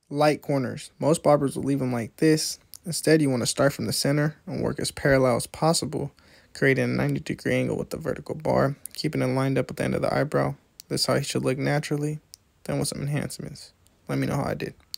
Light corners. Most barbers will leave them like this. Instead, you want to start from the center and work as parallel as possible, creating a 90-degree angle with the vertical bar, keeping it lined up at the end of the eyebrow. This is how he should look naturally. Then with some enhancements. Let me know how I did.